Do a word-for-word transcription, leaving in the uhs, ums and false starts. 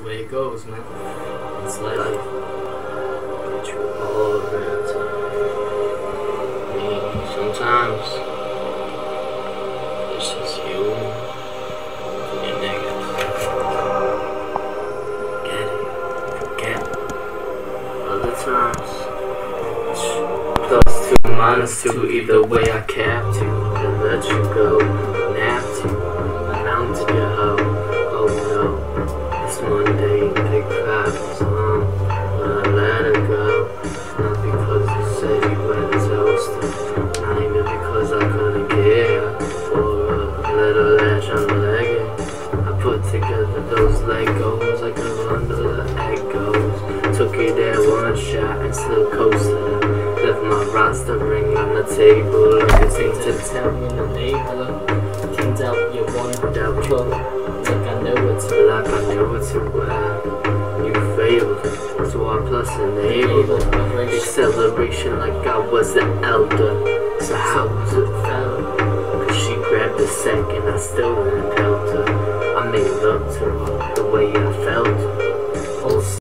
way it goes, man. It's life. Get you all around time. Me, sometimes it's just you and your niggas. Get it, forget it. Other times, plus two minus two, either way I capped you and let you go, napped you, mounted your hoe. Oh no, it's Monday, big problems, huh? But I let her go, not because you said you were the toaster, not even because I couldn't get her for a little latch on the legging. I put together those Legos like a bundle of Eggos. Took it there one shot and still coasted. Left my roster ring on the table. Like a thing to tell me the neighbor. Turns out you wanted that club. Like I knew it too. Like I knew it too well. You failed, so I plus enabled. Acceleration like I was an elder. So how was it felt? Cause she grabbed a second, I still didn't help her. I made love to her.